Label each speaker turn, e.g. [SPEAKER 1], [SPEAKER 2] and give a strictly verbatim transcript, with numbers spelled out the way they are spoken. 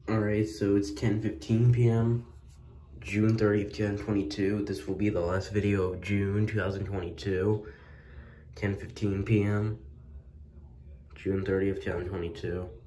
[SPEAKER 1] Alright, so it's ten fifteen p m June thirtieth, two thousand twenty-two. This will be the last video of June two thousand twenty-two. ten fifteen p m June thirtieth, two thousand twenty-two.